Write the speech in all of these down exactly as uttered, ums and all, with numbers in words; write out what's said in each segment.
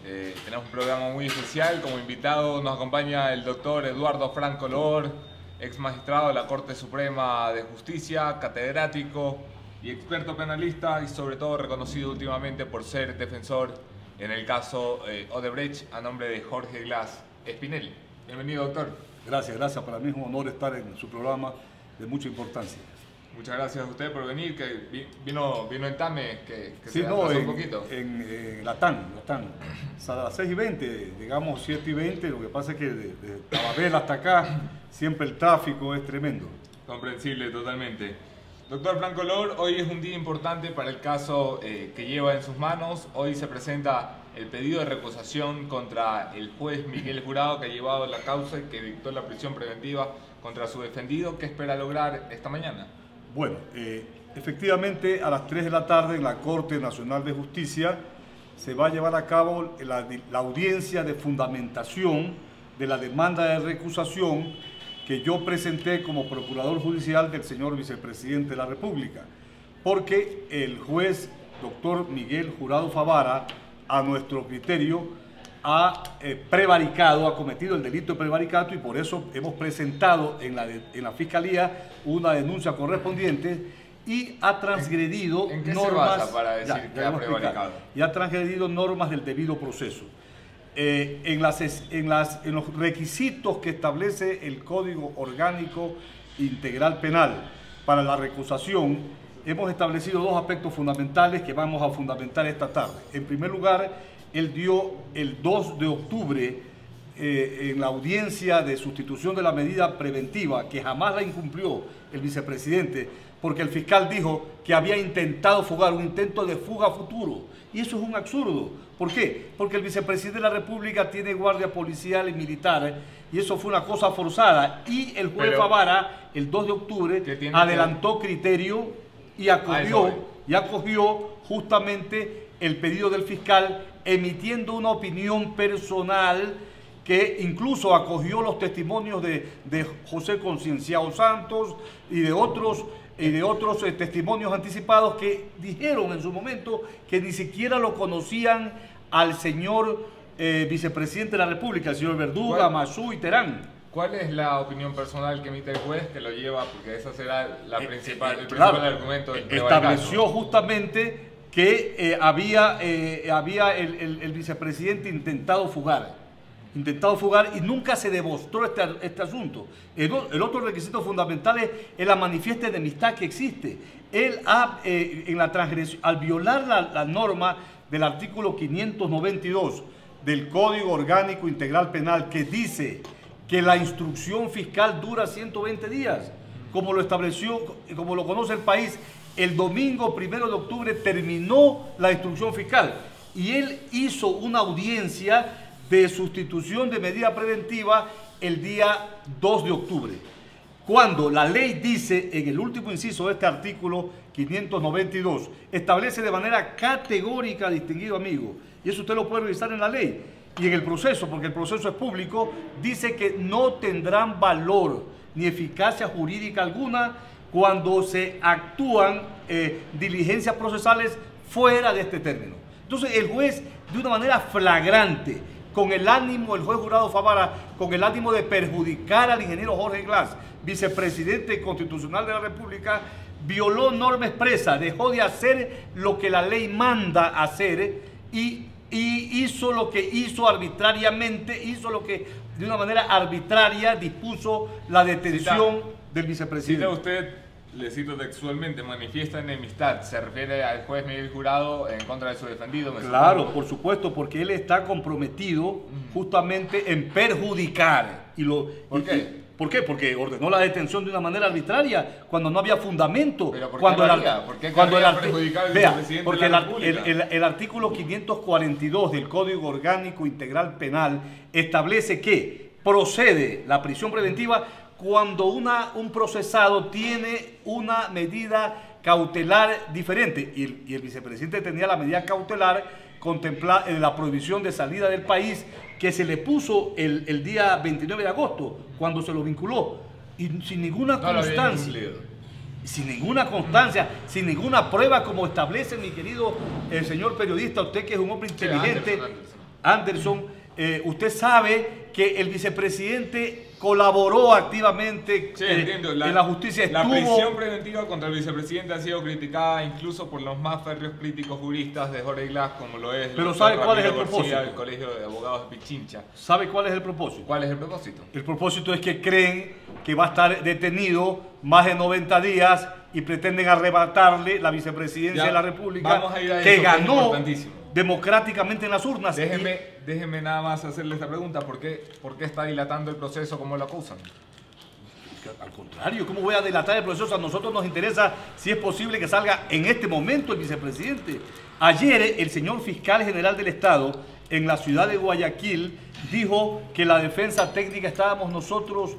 Eh, tenemos un programa muy especial. Como invitado nos acompaña el doctor Eduardo Franco Lor, ex magistrado de la Corte Suprema de Justicia, catedrático y experto penalista, y sobre todo reconocido últimamente por ser defensor en el caso eh, Odebrecht a nombre de Jorge Glass Espinel. Bienvenido, doctor. Gracias, gracias. Para mí es un honor estar en su programa de mucha importancia. Muchas gracias a usted por venir, que vino, vino en TAME, que, que sí, se no, atrasó en, un poquito. En, en la TAN, la TAN. A las seis y veinte, digamos siete y veinte, lo que pasa es que de, de Tababel hasta acá siempre el tráfico es tremendo. Comprensible totalmente. Doctor Franco Lor, hoy es un día importante para el caso eh, que lleva en sus manos. Hoy se presenta el pedido de recusación contra el juez Miguel Jurado, que ha llevado la causa y que dictó la prisión preventiva contra su defendido. ¿Qué espera lograr esta mañana? Bueno, eh, efectivamente a las tres de la tarde en la Corte Nacional de Justicia se va a llevar a cabo la, la audiencia de fundamentación de la demanda de recusación que yo presenté como procurador judicial del señor vicepresidente de la República, porque el juez doctor Miguel Jurado Favara, a nuestro criterio, ha eh, prevaricado, ha cometido el delito de prevaricato, y por eso hemos presentado en la, de, en la Fiscalía una denuncia correspondiente y ha transgredido ¿En qué normas, se basa para decir ya, que ya ha prevaricado? Y ha transgredido normas del debido proceso. Eh, en, las, en, las, en los requisitos que establece el Código Orgánico Integral Penal para la recusación, hemos establecido dos aspectos fundamentales que vamos a fundamentar esta tarde. En primer lugar, él dio el dos de octubre eh, en la audiencia de sustitución de la medida preventiva, que jamás la incumplió el vicepresidente, porque el fiscal dijo que había intentado fugar, un intento de fuga futuro. Y eso es un absurdo. ¿Por qué? Porque el vicepresidente de la República tiene guardia policial y militar, y eso fue una cosa forzada. Y el juez Pero, Favara, el dos de octubre, adelantó que... criterio y acogió, y acogió justamente el pedido del fiscal, emitiendo una opinión personal que incluso acogió los testimonios de, de José Concienciado Santos y de otros, y de otros eh, testimonios anticipados que dijeron en su momento que ni siquiera lo conocían al señor eh, vicepresidente de la República, el señor Verduga, Mazú y Terán. ¿Cuál es la opinión personal que emite el juez que lo lleva? Porque esa será la principal, eh, eh, el claro, principal argumento del estableció justamente que eh, había, eh, había el, el, el vicepresidente intentado fugar. intentado fugar y nunca se demostró este, este asunto. El, el otro requisito fundamental es, es la manifiesta enemistad que existe. Él ha, eh, en la transgresión, al violar la, la norma del artículo quinientos noventa y dos del Código Orgánico Integral Penal, que dice que la instrucción fiscal dura ciento veinte días, como lo estableció, como lo conoce el país, el domingo primero de octubre terminó la instrucción fiscal y él hizo una audiencia de sustitución de medida preventiva el día dos de octubre, cuando la ley dice, en el último inciso de este artículo quinientos noventa y dos, establece de manera categórica, distinguido amigo, y eso usted lo puede revisar en la ley y en el proceso, porque el proceso es público, dice que no tendrán valor ni eficacia jurídica alguna cuando se actúan eh, diligencias procesales fuera de este término. Entonces el juez, de una manera flagrante, con el ánimo, el juez Jurado Favara, con el ánimo de perjudicar al ingeniero Jorge Glass, vicepresidente constitucional de la República, violó norma expresa, dejó de hacer lo que la ley manda hacer y, y hizo lo que hizo arbitrariamente, hizo lo que de una manera arbitraria dispuso la detención Cita, del vicepresidente. Cita usted, le cito textualmente, manifiesta enemistad, se refiere al juez Miguel Jurado en contra de su defendido. Claro, supongo. Por supuesto, porque él está comprometido mm. justamente en perjudicar. Y lo, ¿Por y, qué? Y, ¿Por qué? Porque ordenó la detención de una manera arbitraria, cuando no había fundamento. ¿Pero por qué cuando lo el, haría? ¿Por qué cuando el, perjudicar al vea, vicepresidente porque de la el, República? El, el, el artículo quinientos cuarenta y dos del Código Orgánico Integral Penal establece que procede la prisión preventiva cuando una, un procesado tiene una medida cautelar diferente, y el, y el vicepresidente tenía la medida cautelar contemplar eh, la prohibición de salida del país que se le puso el, el día veintinueve de agosto, cuando se lo vinculó, y sin ninguna no constancia, sin ninguna constancia, sin ninguna prueba, como establece mi querido el señor periodista, usted que es un hombre inteligente. Sí, Anderson, Anderson. Anderson, eh, usted sabe que el vicepresidente colaboró activamente sí, eh, entiendo. La, en la justicia. La estuvo... prisión preventiva contra el vicepresidente ha sido criticada incluso por los más férreos críticos juristas de Jorge Glass, como lo es el Pero doctor ¿sabe cuál es el Ramiro propósito? García del Colegio de Abogados de Pichincha. ¿Sabe cuál es el propósito? ¿Cuál es el propósito? El propósito es que creen que va a estar detenido más de noventa días y pretenden arrebatarle la vicepresidencia Ya, de la República vamos a ir a eso, que que es ganó importantísimo. democráticamente en las urnas. Déjeme, déjeme nada más hacerle esta pregunta. ¿Por qué, ¿Por qué está dilatando el proceso como lo acusan? Al contrario, ¿cómo voy a dilatar el proceso? A nosotros nos interesa, si es posible, que salga en este momento el vicepresidente. Ayer el señor fiscal general del Estado en la ciudad de Guayaquil dijo que la defensa técnica estábamos nosotros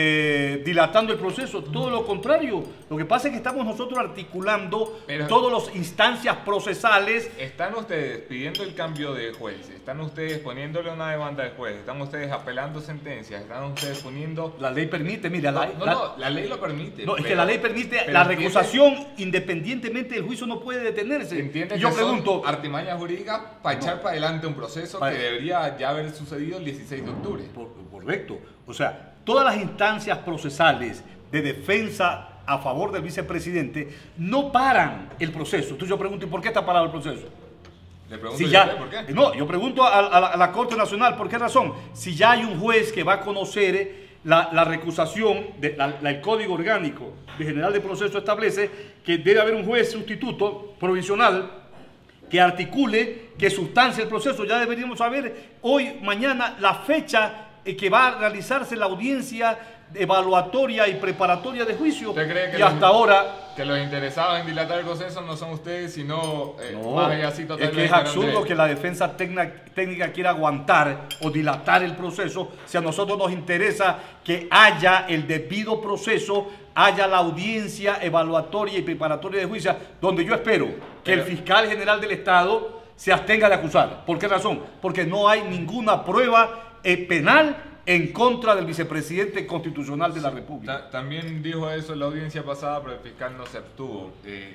eh, dilatando el proceso. Todo lo contrario. Lo que pasa es que estamos nosotros articulando Pero, todas las instancias procesales. ¿Están ustedes pidiendo el cambio de juez? ¿Están ustedes poniéndole una demanda al juez? ¿Están ustedes apelando sentencias? ¿Están ustedes poniendo...? La ley permite, mira, la, No, no, la, no, la ley lo permite. no, es pero, que la ley permite pero la entiende- recusación independientemente del juicio, no puede detenerse. Entiende Y que yo son pregunto, artimañas jurídicas para echar para adelante un proceso Para- que debería ya haber sucedido el dieciséis de octubre. Por- correcto. O sea, todas las instancias procesales de defensa a favor del vicepresidente no paran el proceso. Entonces yo pregunto, ¿y por qué está parado el proceso? Le pregunto Si yo ya, a usted, ¿por qué? no, yo pregunto a, a la, a la Corte Nacional, ¿por qué razón? Si ya hay un juez que va a conocer la, la recusación, de, la, la- el Código Orgánico de General de Proceso establece que debe haber un juez sustituto provisional que articule, que sustancie el proceso. Ya deberíamos saber hoy, mañana, la fecha eh, que va a realizarse la audiencia evaluatoria y preparatoria de juicio. ¿Usted cree que y los- hasta ahora... Que los interesados en dilatar el proceso no son ustedes, sino eh, No, más allá sí es totalmente que es eran absurdo de- que la defensa tecna- técnica quiera aguantar o dilatar el proceso. Si a nosotros nos interesa que haya el debido proceso, haya la audiencia evaluatoria y preparatoria de juicio, donde yo espero que el Pero- fiscal general del Estado se abstenga de acusar. ¿Por qué razón? Porque no hay ninguna prueba eh, penal en contra del vicepresidente constitucional de la República. Ta- También dijo eso en la audiencia pasada, pero el fiscal no se abstuvo. Eh,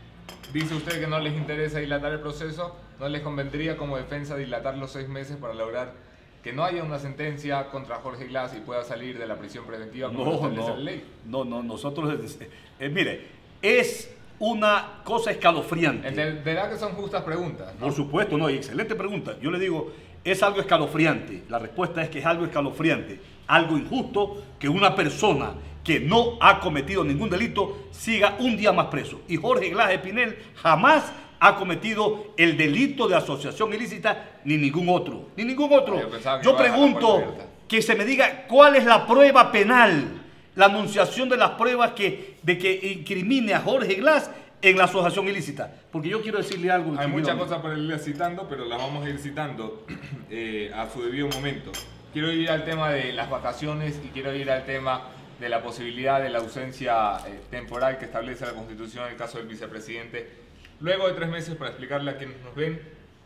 dice usted que no les interesa dilatar el proceso, ¿no les convendría como defensa dilatar los seis meses para lograr que no haya una sentencia contra Jorge Glass y pueda salir de la prisión preventiva como lo No, establece no, la ley? no, no, nosotros, eh, mire, es una cosa escalofriante. Entenderá que son justas preguntas, ¿no? Por supuesto, no, y excelente pregunta. Yo le digo, es algo escalofriante. La respuesta es que es algo escalofriante, algo injusto que una persona que no ha cometido ningún delito siga un día más preso. Y Jorge Glass Espinel jamás ha cometido el delito de asociación ilícita, ni ningún otro, ni ningún otro. Yo pensaba que Yo iba a dejar la pregunto puerta abierta. que se me diga cuál es la prueba penal, la anunciación de las pruebas que, de que incrimine a Jorge Glass en la asociación ilícita. Porque yo quiero decirle algo. Hay muchas seguidamente. cosas para irle citando, pero las vamos a ir citando eh, a su debido momento. Quiero ir al tema de las vacaciones y quiero ir al tema de la posibilidad de la ausencia eh, temporal que establece la Constitución en el caso del vicepresidente. Luego de tres meses, para explicarle a quienes nos ven,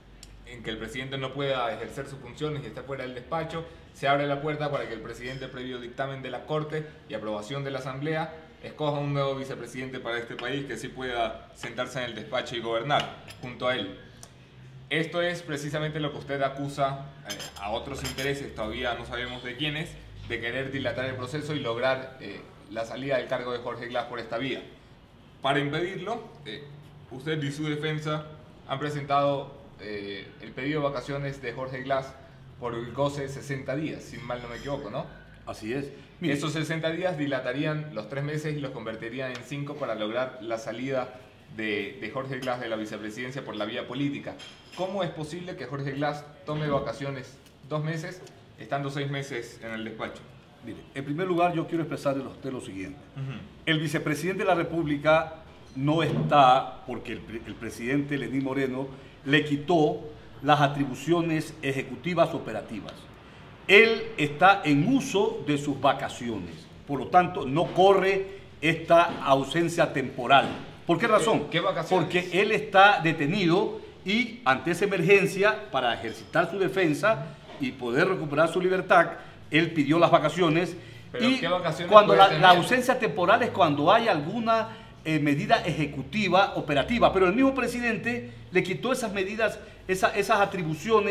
en que el presidente no pueda ejercer sus funciones y esté fuera del despacho, se abre la puerta para que el presidente, previo dictamen de la Corte y aprobación de la Asamblea, escoja un nuevo vicepresidente para este país que sí pueda sentarse en el despacho y gobernar junto a él. Esto es precisamente lo que usted acusa eh, a otros intereses, todavía no sabemos de quiénes, de querer dilatar el proceso y lograr eh, la salida del cargo de Jorge Glass por esta vía. Para impedirlo, eh, usted y su defensa han presentado eh, el pedido de vacaciones de Jorge Glass por el goce de sesenta días, si mal no me equivoco, ¿no? Así es. Y esos sesenta días dilatarían los tres meses y los convertirían en cinco para lograr la salida de, de Jorge Glass de la vicepresidencia por la vía política. ¿Cómo es posible que Jorge Glass tome vacaciones dos meses, estando seis meses en el despacho? Mire, en primer lugar yo quiero expresarle a usted lo siguiente. Uh-huh. El vicepresidente de la República no está porque el, el presidente Lenín Moreno le quitó las atribuciones ejecutivas operativas. Él está en uso de sus vacaciones, por lo tanto no corre esta ausencia temporal. ¿Por qué razón? ¿Qué vacaciones? Porque él está detenido y ante esa emergencia, para ejercitar su defensa y poder recuperar su libertad, él pidió las vacaciones. ¿Pero y qué vacaciones cuando puede la, tener? la ausencia temporal es cuando hay alguna eh, medida ejecutiva operativa, pero el mismo presidente le quitó esas medidas, esa, esas atribuciones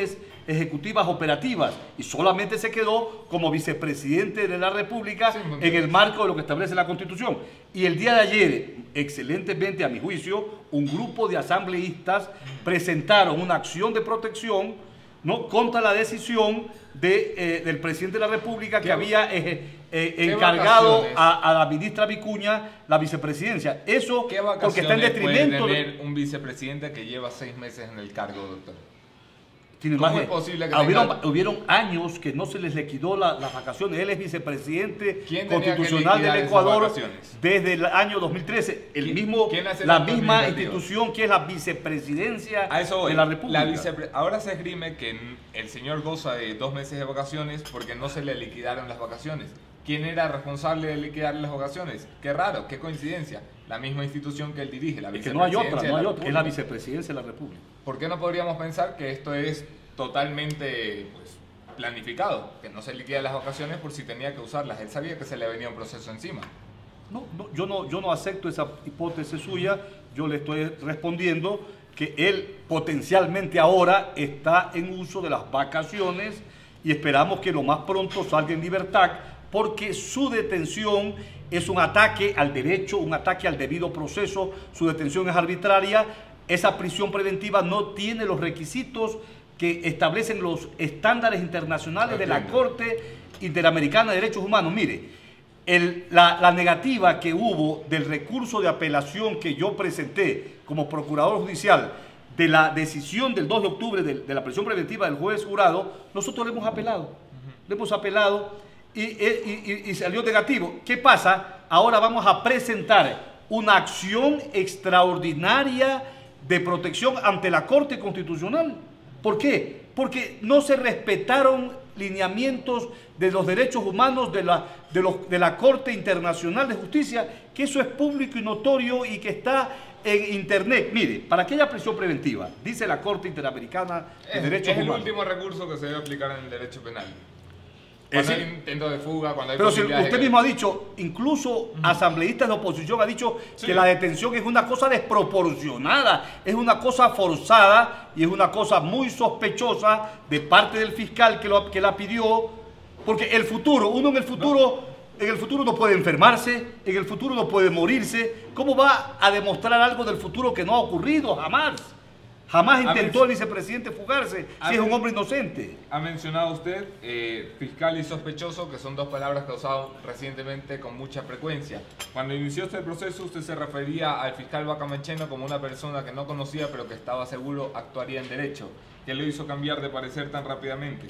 ejecutivas operativas y solamente se quedó como vicepresidente de la República sí, en el marco de lo que establece la Constitución. Y el día de ayer, excelentemente a mi juicio, un grupo de asambleístas presentaron una acción de protección, ¿no?, contra la decisión de, eh, del presidente de la República que había eh, eh, encargado a, a la ministra Vicuña la vicepresidencia. Eso porque está en detrimento puede tener un vicepresidente que lleva seis meses en el cargo, doctor. ¿Cómo más es posible que hubieron, tenga... hubieron años que no se les liquidó la, las vacaciones? Él es vicepresidente constitucional del Ecuador desde el año dos mil trece. El ¿Quién, mismo, ¿quién la misma institución que es la vicepresidencia a eso voy. de la República. La vicepre... Ahora se esgrime que el señor goza de dos meses de vacaciones porque no se le liquidaron las vacaciones. ¿Quién era responsable de liquidar las vacaciones? Qué raro, qué coincidencia. La misma institución que él dirige, la vicepresidencia. Es que no hay otra, no hay otra, es la vicepresidencia de la República. ¿Por qué no podríamos pensar que esto es totalmente pues, planificado? Que no se liquida las vacaciones por si tenía que usarlas. Él sabía que se le venía un proceso encima. No, no, yo, no, yo no acepto esa hipótesis suya. Yo le estoy respondiendo que él potencialmente ahora está en uso de las vacaciones y esperamos que lo más pronto salga en libertad, porque su detención es un ataque al derecho, un ataque al debido proceso, su detención es arbitraria, esa prisión preventiva no tiene los requisitos que establecen los estándares internacionales de la Corte Interamericana de Derechos Humanos. Mire, el, la, la negativa que hubo del recurso de apelación que yo presenté como procurador judicial de la decisión del dos de octubre de, de la prisión preventiva del juez jurado, nosotros le hemos apelado, uh-huh. le hemos apelado. Y, y, y salió negativo. ¿Qué pasa? Ahora vamos a presentar una acción extraordinaria de protección ante la Corte Constitucional. ¿Por qué? Porque no se respetaron lineamientos de los derechos humanos de la, de, los, de la Corte Internacional de Justicia, que eso es público y notorio y que está en internet. Mire, para aquella prisión preventiva, dice la Corte Interamericana de es, Derechos es Humanos. Es el último recurso que se debe aplicar en el derecho penal. Cuando hay intento de fuga, cuando hay Pero si usted mismo ha dicho, incluso uh-huh. asambleístas de oposición ha dicho sí. que la detención es una cosa desproporcionada, es una cosa forzada y es una cosa muy sospechosa de parte del fiscal que, lo, que la pidió, porque el futuro, uno en el futuro, no. en el futuro no puede enfermarse, en el futuro no puede morirse. ¿Cómo va a demostrar algo del futuro que no ha ocurrido jamás? Jamás intentó el vicepresidente fugarse si es un hombre inocente. Ha mencionado usted eh, fiscal y sospechoso, que son dos palabras que ha usado recientemente con mucha frecuencia. Cuando inició este proceso, usted se refería al fiscal Bacamancheno como una persona que no conocía, pero que estaba seguro actuaría en derecho. ¿Qué lo hizo cambiar de parecer tan rápidamente?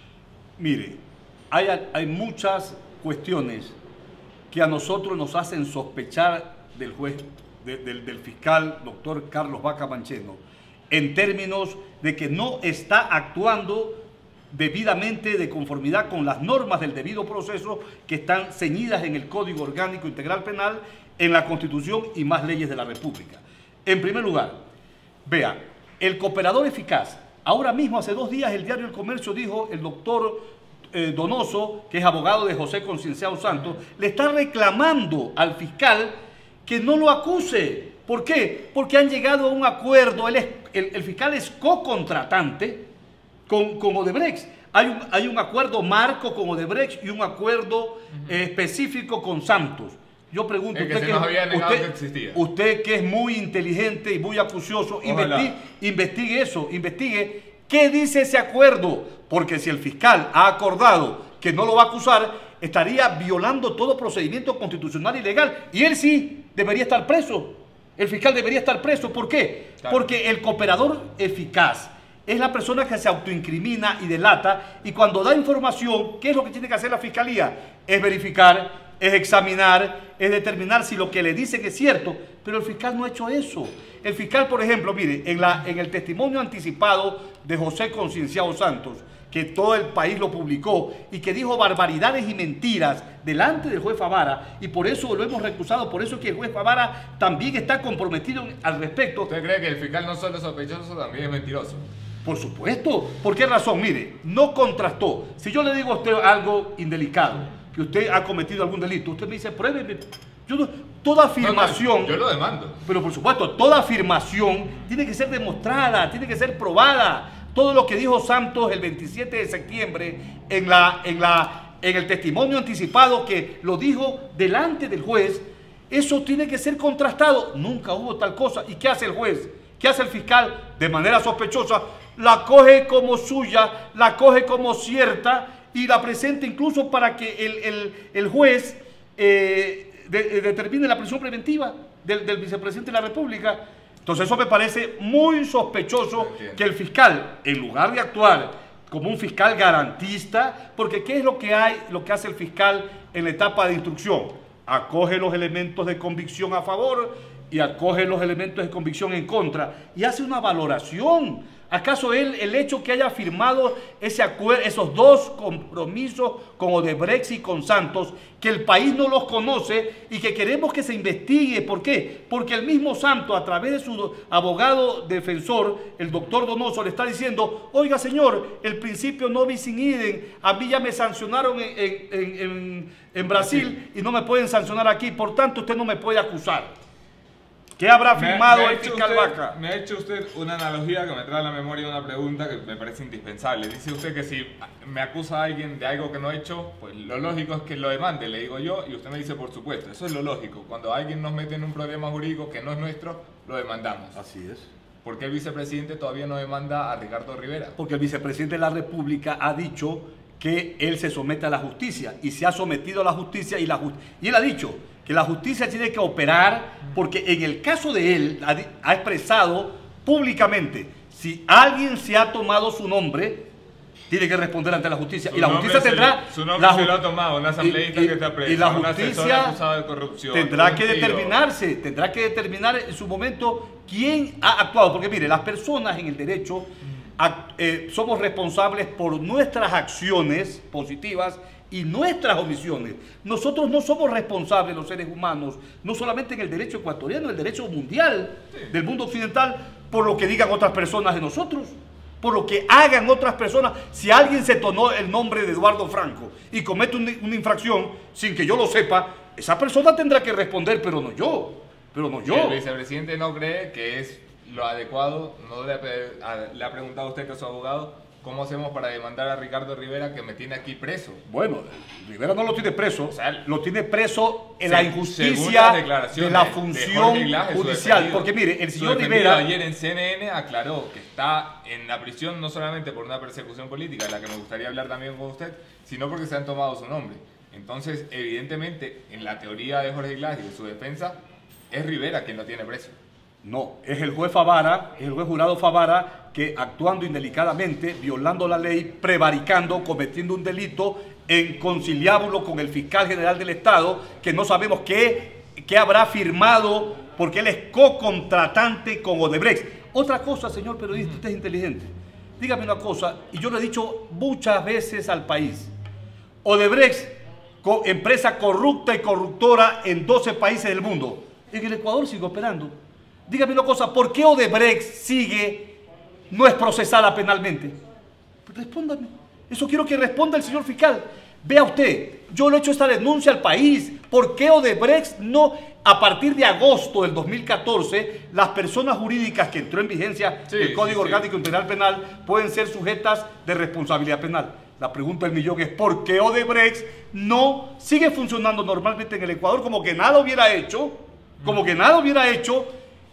Mire, hay, hay muchas cuestiones que a nosotros nos hacen sospechar del juez, de, del, del fiscal doctor Carlos Bacamancheno, en términos de que no está actuando debidamente de conformidad con las normas del debido proceso que están ceñidas en el Código Orgánico Integral Penal, en la Constitución y más leyes de la República. En primer lugar, vea, el cooperador eficaz. Ahora mismo, hace dos días, el diario El Comercio dijo, el doctor eh, Donoso, que es abogado de José Concienciado Santos, le está reclamando al fiscal que no lo acuse. ¿Por qué? Porque han llegado a un acuerdo, él es, el, el fiscal es co-contratante con, con Odebrecht. Hay un, hay un acuerdo marco con Odebrecht y un acuerdo uh-huh. eh, específico con Santos. Yo pregunto, el que usted, se nos que, había negado usted, que existía. usted que es muy inteligente y muy acucioso, investigue, investigue eso, investigue qué dice ese acuerdo, porque si el fiscal ha acordado que no lo va a acusar, estaría violando todo procedimiento constitucional y legal, y él sí debería estar preso. El fiscal debería estar preso. ¿Por qué? Claro. Porque el cooperador eficaz es la persona que se autoincrimina y delata, y cuando da información, ¿qué es lo que tiene que hacer la fiscalía? Es verificar, es examinar, es determinar si lo que le dicen es cierto, pero el fiscal no ha hecho eso. El fiscal, por ejemplo, mire, en, la, en el testimonio anticipado de José Concienciado Santos, que todo el país lo publicó y que dijo barbaridades y mentiras delante del juez Favara, y por eso lo hemos recusado, por eso que el juez Favara también está comprometido al respecto. ¿Usted cree que el fiscal no solo es sospechoso, también es mentiroso? Por supuesto. ¿Por qué razón? Mire, no contrastó. Si yo le digo a usted algo indelicado, que usted ha cometido algún delito, usted me dice, pruébeme. Yo no, toda afirmación... No, no, yo lo demando. Pero por supuesto, toda afirmación tiene que ser demostrada, tiene que ser probada. todo lo que dijo Santos el veintisiete de septiembre en, la, en, la, en el testimonio anticipado, que lo dijo delante del juez, eso tiene que ser contrastado. Nunca hubo tal cosa. ¿Y qué hace el juez? ¿Qué hace el fiscal? De manera sospechosa, la coge como suya, la coge como cierta y la presenta incluso para que el, el, el juez eh, de, de, determine la prisión preventiva del, del vicepresidente de la República. Entonces eso me parece muy sospechoso que el fiscal, en lugar de actuar como un fiscal garantista, porque ¿qué es lo que hay, lo que hace el fiscal en la etapa de instrucción? Acoge los elementos de convicción a favor y acoge los elementos de convicción en contra y hace una valoración. ¿Acaso él, el hecho que haya firmado ese acuerdo, esos dos compromisos con Odebrecht y con Santos, que el país no los conoce y que queremos que se investigue? ¿Por qué? Porque el mismo Santos, a través de su abogado defensor, el doctor Donoso, le está diciendo: oiga señor, el principio no bis in idem, a mí ya me sancionaron en, en, en, en Brasil y no me pueden sancionar aquí, por tanto usted no me puede acusar. ¿Qué habrá firmado me, me el fiscal usted, Vaca? Me ha hecho usted una analogía que me trae a la memoria una pregunta que me parece indispensable. Dice usted que si me acusa a alguien de algo que no he hecho, pues lo lógico es que lo demande, le digo yo, y usted me dice por supuesto. Eso es lo lógico. Cuando alguien nos mete en un problema jurídico que no es nuestro, lo demandamos. Así es. ¿Por qué el vicepresidente todavía no demanda a Ricardo Rivera? Porque el vicepresidente de la República ha dicho que él se somete a la justicia y se ha sometido a la justicia y, la just y él ha dicho que la justicia tiene que operar, porque en el caso de él ha, ha expresado públicamente: si alguien se ha tomado su nombre, tiene que responder ante la justicia. Su y la justicia tendrá... Lo, su nombre se lo ha tomado, un asambleísta y, que está preso, y la un justicia acusado de corrupción, tendrá que tío. determinarse, tendrá que determinar en su momento quién ha actuado. Porque mire, las personas en el derecho act, eh, somos responsables por nuestras acciones positivas y nuestras omisiones. Nosotros no somos responsables, los seres humanos, no solamente en el derecho ecuatoriano, en el derecho mundial, sí, del mundo occidental, por lo que digan otras personas de nosotros, por lo que hagan otras personas. Si alguien se tomó el nombre de Eduardo Franco y comete un, una infracción sin que yo lo sepa, esa persona tendrá que responder, pero no yo, pero no yo. El vicepresidente no cree que es lo adecuado. No le ha, le ha preguntado a usted, que es su abogado, ¿cómo hacemos para demandar a Ricardo Rivera, que me tiene aquí preso? Bueno, Rivera no lo tiene preso, o sea, lo tiene preso en se, la injusticia de la función de Glass, judicial. Porque mire, el señor Rivera ayer en C N N aclaró que está en la prisión no solamente por una persecución política, de la que me gustaría hablar también con usted, sino porque se han tomado su nombre. Entonces, evidentemente, en la teoría de Jorge Glass y de su defensa, es Rivera quien lo tiene preso. No, es el juez Favara, es el juez jurado Favara, que actuando indelicadamente, violando la ley, prevaricando, cometiendo un delito en conciliábulo con el fiscal general del Estado, que no sabemos qué, qué habrá firmado, porque él es co-contratante con Odebrecht. Otra cosa, señor periodista, usted es inteligente. Dígame una cosa, y yo lo he dicho muchas veces al país. Odebrecht, co empresa corrupta y corruptora en doce países del mundo. En el Ecuador sigue operando. Dígame una cosa, ¿por qué Odebrecht sigue, no es procesada penalmente? Respóndame. Eso quiero que responda el señor fiscal. Vea usted, yo le he hecho esta denuncia al país. ¿Por qué Odebrecht no, a partir de agosto del dos mil catorce, las personas jurídicas que entró en vigencia sí, el Código sí, Orgánico sí. Integral Penal pueden ser sujetas de responsabilidad penal? La pregunta del millón es: ¿por qué Odebrecht no sigue funcionando normalmente en el Ecuador como que nada hubiera hecho, como que nada hubiera hecho,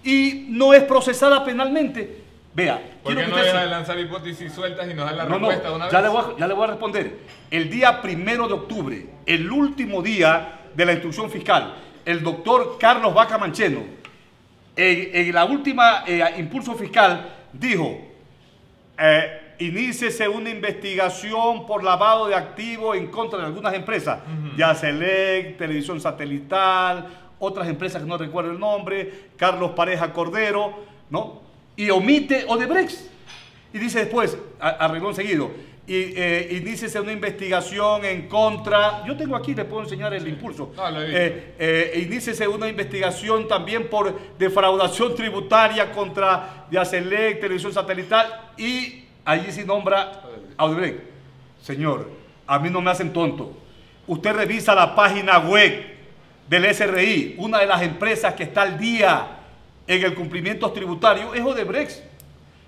y no es procesada penalmente? Vea, ¿por qué no deja de lanzar hipótesis sueltas y nos da la no, respuesta no, una ya vez? Le voy a, ya le voy a responder. El día primero de octubre, el último día de la instrucción fiscal, el doctor Carlos Vaca Mancheno, en, en la última eh, impulso fiscal, dijo: eh, iníciese una investigación por lavado de activos en contra de algunas empresas, uh-huh. Yacelec, Televisión Satelital, otras empresas que no recuerdo el nombre, Carlos Pareja Cordero, ¿no? Y omite Odebrecht. Y dice después, arregló seguido, y eh, iníciese una investigación en contra, yo tengo aquí, le puedo enseñar el impulso, no, lo eh, eh, iníciese una investigación también por defraudación tributaria contra Yacelec, Televisión Satelital, y allí sí nombra a Odebrecht. Señor, a mí no me hacen tonto. Usted revisa la página web del S R I, una de las empresas que está al día en el cumplimiento tributario es Odebrecht.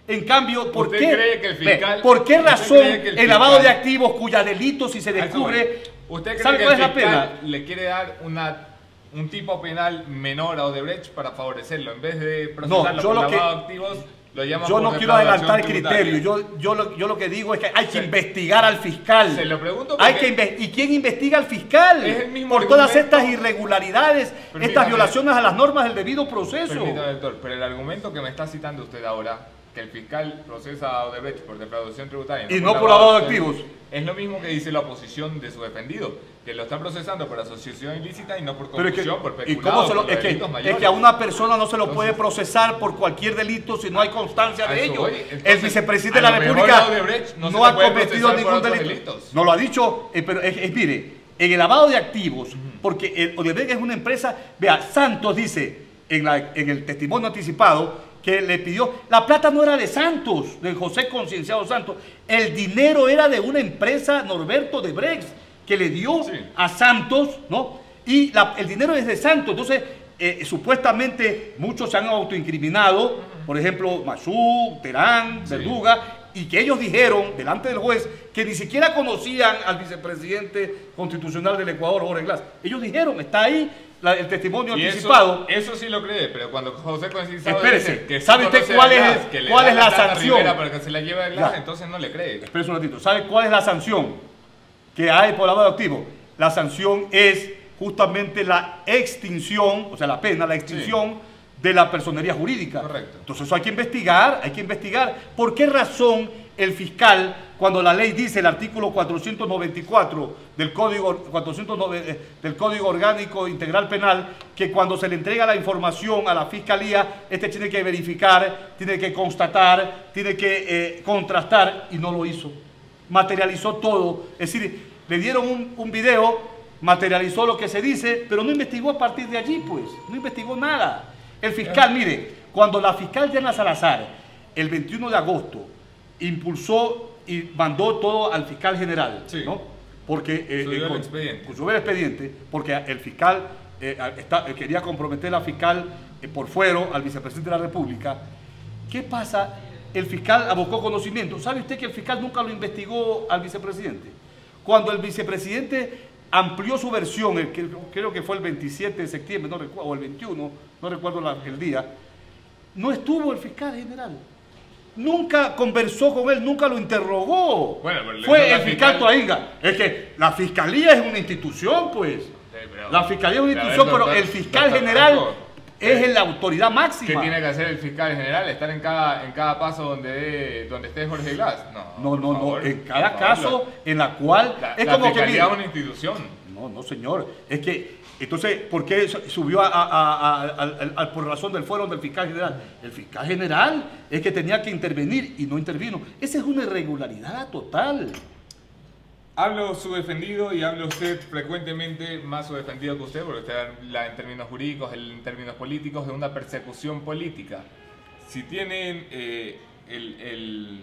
En cambio, ¿por ¿Usted qué, cree que el fiscal, ¿por qué razón cree que el, el lavado fiscal, de activos cuya delito si se descubre, ¿usted cree ¿sabe que cuál el es la fiscal pena? le quiere dar una, un tipo penal menor a Odebrecht para favorecerlo? En vez de procesarlo No, yo por lo lavado que- de activos, lo llama Yo por no quiero defraudación adelantar tributaria. criterio, yo, yo, lo, yo lo que digo es que hay que Se- investigar al fiscal. Se lo pregunto Hay porque- que inve- ¿Y quién investiga al fiscal? Es el mismo Por todas argumento- estas irregularidades, Permítame. estas violaciones a las normas del debido proceso. Permítame, doctor, pero el argumento que me está citando usted ahora, que el fiscal procesa a Odebrecht por defraudación tributaria Y no por lavado de activos. es lo mismo que dice la oposición de su defendido, que lo está procesando por asociación ilícita y no por Pero es que, concusión, por ¿y peculado, cómo se lo- por es, que, delitos es mayores. que a una persona no se lo Entonces- puede procesar por cualquier delito si no hay constancia A de eso ello. voy. El Entonces, vicepresidente a de la lo mejor República a Odebrecht no no, se le ha puede cometido procesar por ningún otros delito. delitos. No lo ha dicho, eh, pero es, es- mire, en el lavado de activos, porque el Odebrecht es una empresa, vea, Santos dice en, la- en el testimonio anticipado que le pidió, la plata no era de Santos, de José Concienciado Santos, el dinero era de una empresa, Norberto Odebrecht, que le dio Sí. a Santos, ¿no? Y la- el dinero es de Santos, entonces eh, supuestamente muchos se han autoincriminado, por ejemplo, Masú, Terán, Sí. Verduga, y que ellos dijeron delante del juez que ni siquiera conocían al vicepresidente constitucional del Ecuador, Jorge Glass. Ellos dijeron, está ahí la- el testimonio Y eso, anticipado. eso sí lo cree, pero cuando José Concienciado Espérese, dice que sí ¿sabe usted conoce cuál a es- Glass, que le cuál da es la plata a sanción? Rivera para que se la lleve a Glass, Ya. entonces no le cree. Espérese un ratito. ¿Sabe cuál es la sanción que hay por lavado de activos? La sanción es justamente la extinción, o sea, la pena, la extinción de la personería jurídica. Correcto. Entonces eso hay que investigar, hay que investigar. ¿Por qué razón el fiscal, cuando la ley dice el artículo cuatrocientos noventa y cuatro del Código, cuatrocientos nueve, eh, del Código Orgánico Integral Penal, que cuando se le entrega la información a la fiscalía, este tiene que verificar, tiene que constatar, tiene que eh, contrastar, y no lo hizo? Materializó todo, es decir, le dieron un, un video, materializó lo que se dice, pero no investigó a partir de allí, pues, no investigó nada. El fiscal, mire, cuando la fiscal Diana Salazar, el veintiuno de agosto, impulsó y mandó todo al fiscal general, Sí. ¿no? Porque eh, Subió eh, el con- expediente. subió el expediente, porque el fiscal eh, está- eh, quería comprometer a la fiscal eh, por fuero al vicepresidente de la República. ¿Qué pasa? El fiscal abocó conocimiento. ¿Sabe usted que el fiscal nunca lo investigó al vicepresidente? Cuando el vicepresidente amplió su versión, el que, creo que fue el veintisiete de septiembre, no recuerdo, o el veintiuno, no recuerdo la- el día, no estuvo el fiscal general. Nunca conversó con él, nunca lo interrogó. Bueno, pero le Fue hizo el la fiscal fiscal- Toainga. Es que la fiscalía es una institución, pues. Sí, pero- La fiscalía es una pero a ver, institución, pero doctor- el fiscal doctor general Franco, es la autoridad ¿qué máxima. tiene que hacer el fiscal general? ¿Estar en cada, en cada paso donde, donde esté Jorge Glass? No, No, por no, no. favor, En cada por caso favor. en la cual La, es la como que fiscalía mire, es una institución. no, no, señor. Es que entonces, ¿por qué su- subió a, a- a- a- al- al- por razón del fuero del fiscal general? El fiscal general es que tenía que intervenir y no intervino. Esa es una irregularidad total. Hablo su defendido y habla usted frecuentemente, más su defendido que usted, porque usted habla en términos jurídicos, él en términos políticos, de una persecución política. Si tienen eh, el, el-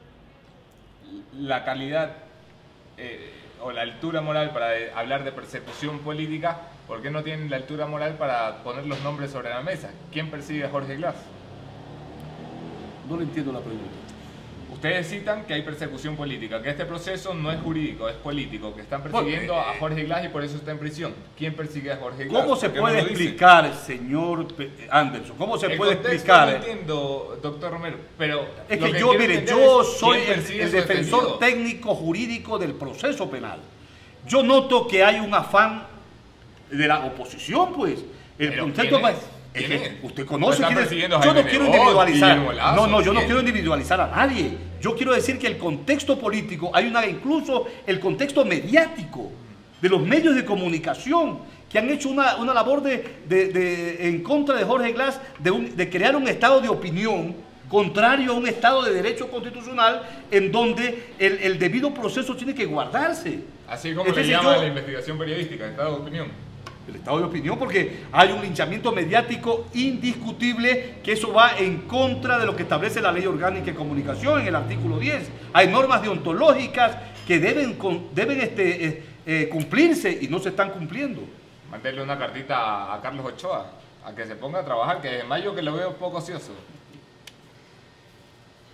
la calidad eh, o la altura moral para de- hablar de persecución política, ¿por qué no tienen la altura moral para poner los nombres sobre la mesa? ¿Quién persigue a Jorge Glass? No le entiendo la pregunta. Ustedes citan que hay persecución política, que este proceso no es jurídico, es político, que están persiguiendo Bueno, eh, a Jorge Glass y por eso está en prisión. ¿Quién persigue a Jorge Glass? ¿Cómo se ¿Por qué puede no lo dice? explicar, señor Pe- Anderson? ¿Cómo se El puede contexto explicar? No entiendo, doctor Romero, pero Es lo que, yo, quiero mire, entender yo es soy quién el, persigue el su defensor defendido. técnico jurídico del proceso penal. Yo noto que hay un afán de la oposición, pues. El Pero concepto ¿quién es? es ¿Quién que es? usted Lo conoce están quién es. persiguiendo a Yo no Jaime quiero Nebot, individualizar. Guillermo Lazo, No, no, yo no ¿quién? quiero individualizar a nadie. Yo quiero decir que el contexto político, hay una incluso el contexto mediático de los medios de comunicación que han hecho una, una labor de, de- de- en contra de Jorge Glass de, un- de crear un estado de opinión contrario a un estado de derecho constitucional en donde el, el debido proceso tiene que guardarse. Así como Es le decir, llama yo- la investigación periodística, estado de opinión. El estado de opinión, porque hay un linchamiento mediático indiscutible que eso va en contra de lo que establece la Ley Orgánica de Comunicación en el artículo diez. Hay normas deontológicas que deben, con- deben este, eh, eh, cumplirse y no se están cumpliendo. Mandarle una cartita a, a Carlos Ochoa, a que se ponga a trabajar, que desde mayo que lo veo poco ocioso.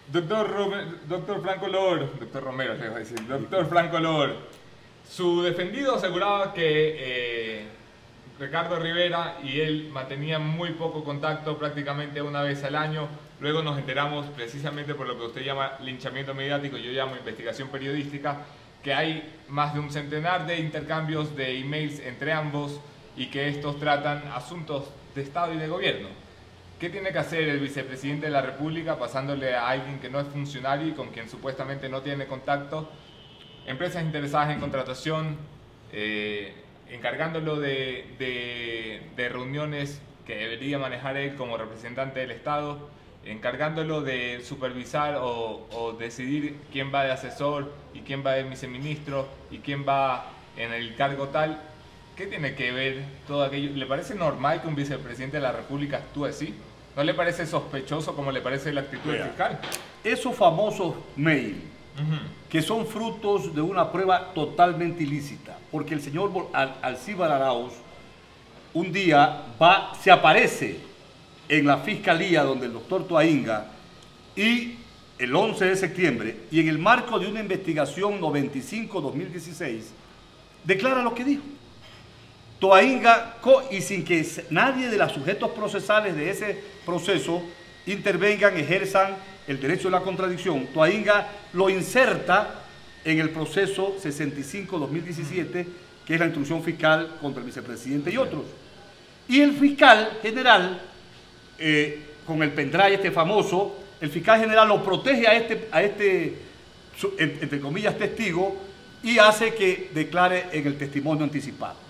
Doctor, Rome- doctor Franco Lor, doctor Romero le voy a decir, doctor Franco Lor, su defendido aseguraba que eh, Ricardo Rivera y él mantenían muy poco contacto, prácticamente una vez al año. Luego nos enteramos, precisamente por lo que usted llama linchamiento mediático, yo llamo investigación periodística, que hay más de un centenar de intercambios de emails entre ambos y que estos tratan asuntos de Estado y de gobierno. ¿Qué tiene que hacer el vicepresidente de la República pasándole a alguien que no es funcionario y con quien supuestamente no tiene contacto? Empresas interesadas en contratación, eh, encargándolo de, de, de reuniones que debería manejar él como representante del Estado, encargándolo de supervisar o, o decidir quién va de asesor y quién va de viceministro y quién va en el cargo tal. ¿Qué tiene que ver todo aquello? ¿Le parece normal que un vicepresidente de la República actúe así? ¿No le parece sospechoso como le parece la actitud del fiscal? Esos famosos mails, Uh-huh. que son frutos de una prueba totalmente ilícita, porque el señor Al Alcíbar Arauz un día va, se aparece en la fiscalía donde el doctor Toainga y el once de septiembre, y en el marco de una investigación noventa y cinco dos mil dieciséis, declara lo que dijo. Toainga, y sin que nadie de los sujetos procesales de ese proceso intervengan, ejerzan el derecho de la contradicción, Toainga lo inserta en el proceso sesenta y cinco dos mil diecisiete, que es la instrucción fiscal contra el vicepresidente y otros. Y el fiscal general, eh, con el pendrive este famoso, el fiscal general lo protege a este, a este, entre comillas, testigo, y hace que declare en el testimonio anticipado.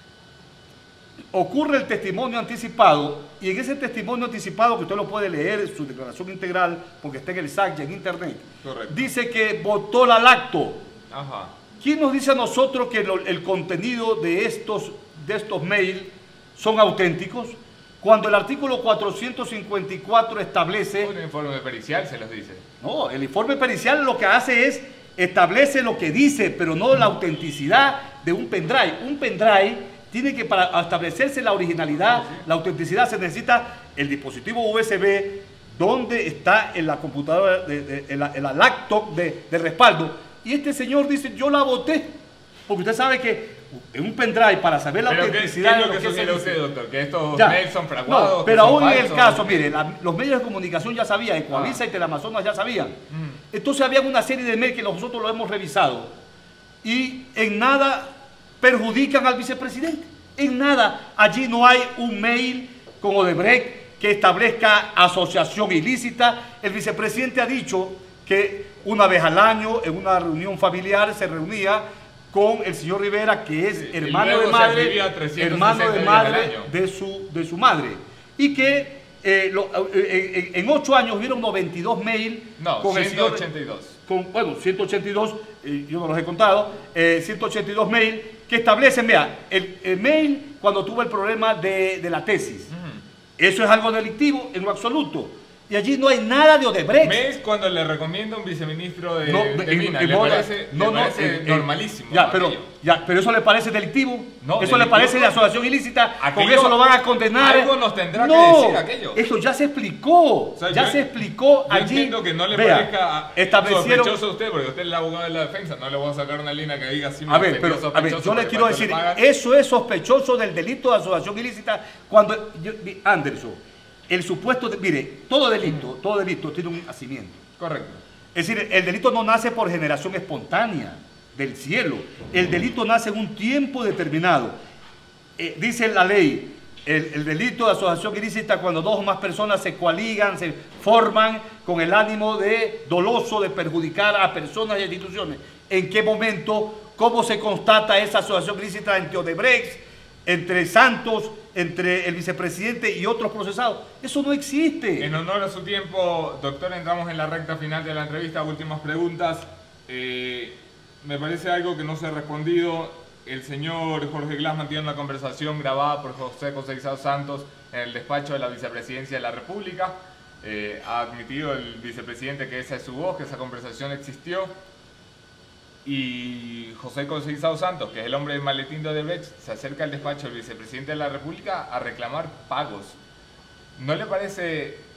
Ocurre el testimonio anticipado, y en ese testimonio anticipado, que usted lo puede leer, su declaración integral, porque está en el S A C y en internet, Correcto. dice que votó la lacto. Ajá. ¿Quién nos dice a nosotros que lo, el contenido de estos, de estos mails son auténticos? Cuando el artículo cuatrocientos cincuenta y cuatro establece... Un informe pericial se los dice. No, el informe pericial lo que hace es establece lo que dice, pero no la autenticidad de un pendrive. Un pendrive tiene que, para establecerse la originalidad, la autenticidad, se necesita el dispositivo U S B donde está en la computadora, de, de, en, la, en la laptop de, de respaldo. Y este señor dice, yo la voté, porque usted sabe que en un pendrive, para saber la ¿Pero autenticidad... qué, qué es lo de que sugiere usted, doctor? ¿Que estos ya, mails son fraguados? No, pero aún en el falsos? caso, mire, la, los medios de comunicación ya sabían, Ecoavisa Ah. y Teleamazonas ya sabían. Mm. Entonces había una serie de mails que nosotros lo hemos revisado y en nada perjudican al vicepresidente. En nada. Allí no hay un mail con Odebrecht que establezca asociación ilícita. El vicepresidente ha dicho que una vez al año, en una reunión familiar, se reunía con el señor Rivera, que es Sí, hermano y luego de se madre, escribía trescientos hermano sesenta de días al madre año. de su, de su madre. Y que eh, lo, eh, en, en ocho años hubieron noventa y dos mails No, con el señor... ciento ochenta y dos. Con, bueno, ciento ochenta y dos, eh, yo no los he contado, eh, ciento ochenta y dos mails que establecen, vea, el, el mail cuando tuvo el problema de, de la tesis. Ujú. Eso es algo delictivo en lo absoluto. Y allí no hay nada de Odebrecht. ¿Mes cuando le recomienda un viceministro de, No, de en- Minas? en ¿Le bola- parece, no, le no, parece en- en- normalísimo? Ya, pero, aquello? ya, pero eso le parece delictivo. No, eso le delictivo parece de no. asociación ilícita. Con Aquello- eso lo van a condenar. algo nos tendrá que No, decir aquello. Eso ya se explicó. O sea, ya yo- se explicó Yo allí. entiendo que no le Vea, parezca establecieron. sospechoso a usted, porque usted es el abogado de la defensa. No le voy a sacar una línea que diga así. A ver, pero a ver, yo le quiero decir, eso es sospechoso del delito de asociación ilícita cuando yo- Anderson, el supuesto, de, mire, todo delito, todo delito tiene un nacimiento. Correcto. Es decir, el delito no nace por generación espontánea del cielo. El delito nace en un tiempo determinado. Eh, dice la ley, el, el delito de asociación ilícita cuando dos o más personas se coaligan, se forman con el ánimo de doloso de perjudicar a personas y instituciones. ¿En qué momento? ¿Cómo se constata esa asociación ilícita entre Odebrecht, entre Santos, entre el vicepresidente y otros procesados? Eso no existe. En honor a su tiempo, doctor, entramos en la recta final de la entrevista. Últimas preguntas. Eh, me parece algo que no se ha respondido. El señor Jorge Glass mantiene una conversación grabada por José Conceizao Santos en el despacho de la Vicepresidencia de la República. Eh, ha admitido el vicepresidente que esa es su voz, que esa conversación existió. Y José Conceizao Santos, que es el hombre del maletín de Odebrecht, se acerca al despacho del vicepresidente de la República a reclamar pagos. ¿No le parece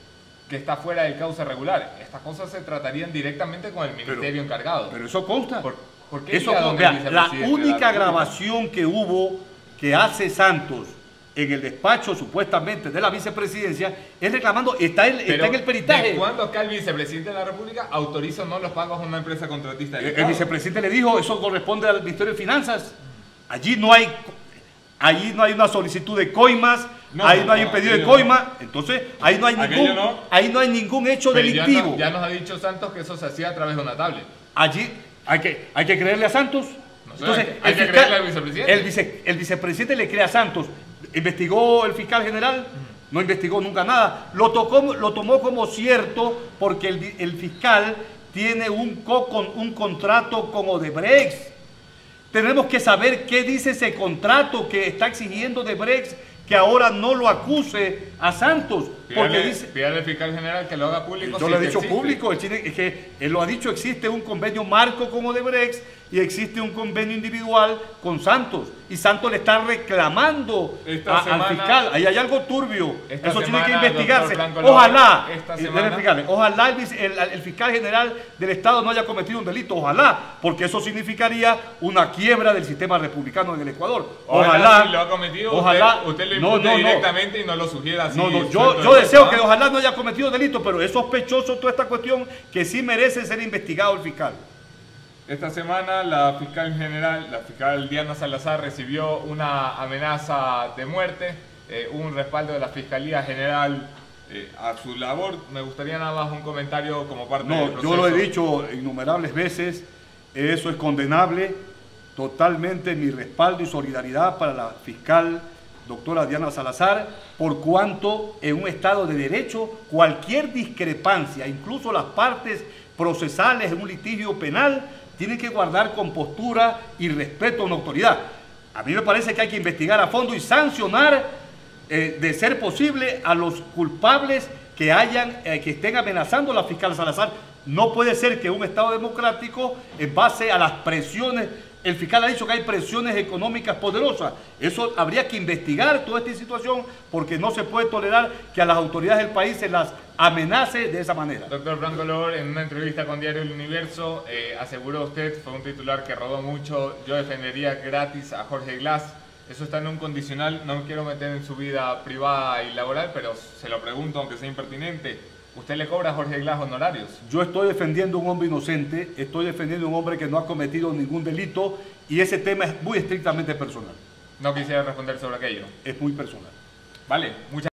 que está fuera del cauce regular. Estas cosas se tratarían directamente con el ministerio pero, encargado. Pero eso consta. ¿Por, por qué eso iría consta. donde el La vicepresidente única de la República? grabación que hubo que hace Santos en el despacho supuestamente de la vicepresidencia es reclamando, está, el, está en el peritaje. ¿De cuándo acá el vicepresidente de la República autoriza o no los pagos a una empresa contratista del El, Estado? el vicepresidente le dijo, eso corresponde al Ministerio de Finanzas. Allí no hay, allí no hay una solicitud de coimas, no, ahí no, no hay un pedido de coima, no. Entonces ahí no hay ningún, no. ahí no hay ningún hecho Pero delictivo. Ya, no, ya nos ha dicho Santos que eso se hacía a través de una tablet. Allí hay que, hay que creerle a Santos. No sé, Entonces, hay el que fiscal, creerle al vicepresidente. El, vice, el vicepresidente le cree a Santos. ¿Investigó el fiscal general? No investigó nunca nada. Lo, tocó, lo tomó como cierto porque el, el fiscal tiene un, co, con, un contrato con Odebrecht. Tenemos que saber qué dice ese contrato que está exigiendo Odebrecht, que ahora no lo acuse a Santos. Porque pídale, dice, pídale al fiscal general que lo haga público. yo si lo he que dicho existe. público, es que él lo ha dicho, existe un convenio marco con Odebrecht y existe un convenio individual con Santos. Y Santos le está reclamando a, semana, al fiscal. Ahí hay algo turbio. Eso semana, tiene que investigarse. López, ojalá, esta semana, ojalá el, el, el fiscal general del Estado no haya cometido un delito. Ojalá, porque eso significaría una quiebra del sistema republicano en el Ecuador. Ojalá, ojalá si lo ha cometido, ojalá, usted, usted lo no, impute no, no. directamente y no lo sugiera así. No, no, yo, yo deseo que ojalá no haya cometido delito, pero es sospechoso toda esta cuestión que sí merece ser investigado el fiscal. Esta semana la fiscal general, la fiscal Diana Salazar, recibió una amenaza de muerte, eh, un respaldo de la Fiscalía General eh, a su labor. Me gustaría nada más un comentario como parte no, del proceso. Yo lo he dicho innumerables veces, eso es condenable, totalmente mi respaldo y solidaridad para la fiscal doctora Diana Salazar, por cuanto en un Estado de Derecho cualquier discrepancia, incluso las partes procesales en un litigio penal, tienen que guardar compostura y respeto a una autoridad. A mí me parece que hay que investigar a fondo y sancionar, eh, de ser posible, a los culpables que, hayan, eh, que estén amenazando a la fiscal Salazar. No puede ser que un Estado democrático, en base a las presiones, el fiscal ha dicho que hay presiones económicas poderosas. Eso habría que investigar toda esta situación porque no se puede tolerar que a las autoridades del país se las amenace de esa manera. Doctor Franco Lor, en una entrevista con Diario El Universo, eh, aseguró usted, fue un titular que rodó mucho, yo defendería gratis a Jorge Glass. Eso está en un condicional, no me quiero meter en su vida privada y laboral, pero se lo pregunto aunque sea impertinente. ¿Usted le cobra a Jorge Glass honorarios? Yo estoy defendiendo a un hombre inocente, estoy defendiendo a un hombre que no ha cometido ningún delito y ese tema es muy estrictamente personal. No quisiera responder sobre aquello. Es muy personal. Vale, muchas